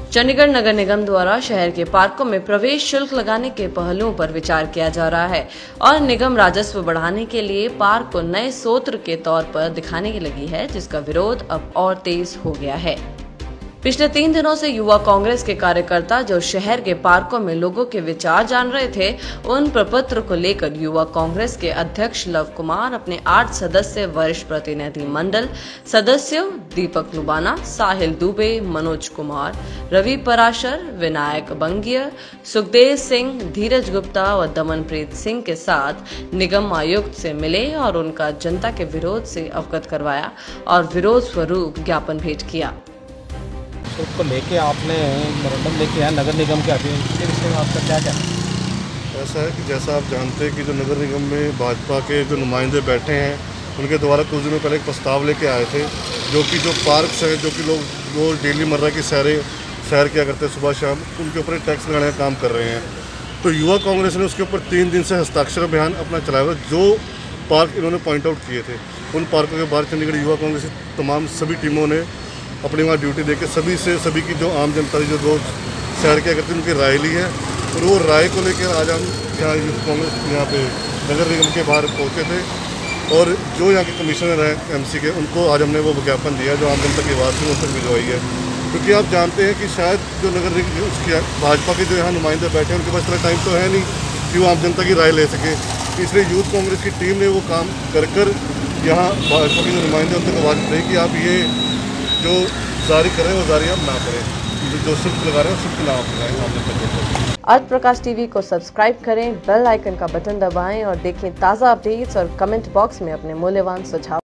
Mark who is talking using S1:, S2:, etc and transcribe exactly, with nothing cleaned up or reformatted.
S1: चंडीगढ़ नगर निगम द्वारा शहर के पार्कों में प्रवेश शुल्क लगाने के पहलुओं पर विचार किया जा रहा है और निगम राजस्व बढ़ाने के लिए पार्क को नए स्रोत के तौर पर दिखाने लगी है, जिसका विरोध अब और तेज हो गया है। पिछले तीन दिनों से युवा कांग्रेस के कार्यकर्ता जो शहर के पार्कों में लोगों के विचार जान रहे थे, उन प्रपत्र को लेकर युवा कांग्रेस के अध्यक्ष लव कुमार अपने आठ सदस्य वरिष्ठ प्रतिनिधि मंडल सदस्यों दीपक लुबाना, साहिल दुबे, मनोज कुमार, रवि पराशर, विनायक बंगिया, सुखदेव सिंह, धीरज गुप्ता व दमनप्रीत सिंह के साथ निगम आयुक्त से मिले और उनका जनता के विरोध से अवगत करवाया और विरोध स्वरूप ज्ञापन भेंट किया।
S2: को लेके आपने मेमोरेंडम लेके आया नगर निगम के अधीन, इसके विषय में आपका क्या कहना है?
S3: ऐसा है कि जैसा आप जानते हैं कि जो नगर निगम में भाजपा के जो नुमाइंदे बैठे हैं, उनके द्वारा कुछ दिनों पहले एक प्रस्ताव लेके आए थे, जो कि जो पार्क्स हैं, जो कि लोग वो डेली मर्रा की सैरें सैर किया करते हैं सुबह शाम, उनके ऊपर टैक्स लगाने का काम कर रहे हैं। तो युवा कांग्रेस ने उसके ऊपर तीन दिन से हस्ताक्षर अभियान अपना चलाया हुआ। जो पार्क इन्होंने पॉइंट आउट किए थे, उन पार्कों के बाहर चंडीगढ़ युवा कांग्रेस की तमाम सभी टीमों ने अपनी वहाँ ड्यूटी देके सभी से सभी की जो आम जनता जो रोज सैर किया करती है उनकी राय ली है, और वो राय को लेकर आज हम यहाँ यूथ कांग्रेस यहाँ पे नगर निगम के बाहर पहुँचे थे, और जो यहाँ के कमिश्नर हैं एमसी के, उनको आज हमने वो विज्ञापन दिया जो आम जनता की आवाज़ थी उन तक भिजवाई है। क्योंकि आप जानते हैं कि शायद जो नगर निगम उसकी भाजपा के जो यहाँ नुमाइंदे बैठे हैं, उनके पास इतना टाइम तो है नहीं कि वो आम जनता की राय ले सके। इसलिए यूथ कांग्रेस की टीम ने वो काम कर कर यहाँ भाजपा के जो नुमाइंदे उन तक आवाज़ दी कि आप ये जो जारी करें वो जारी आप ना करें, जो शुल्क लगा रहे हैं शुल्क ना आप लगाएं।
S1: आज प्रकाश टीवी को सब्सक्राइब करें, बेल आइकन का बटन दबाएं और देखें ताज़ा अपडेट्स और कमेंट बॉक्स में अपने मूल्यवान सुझाव।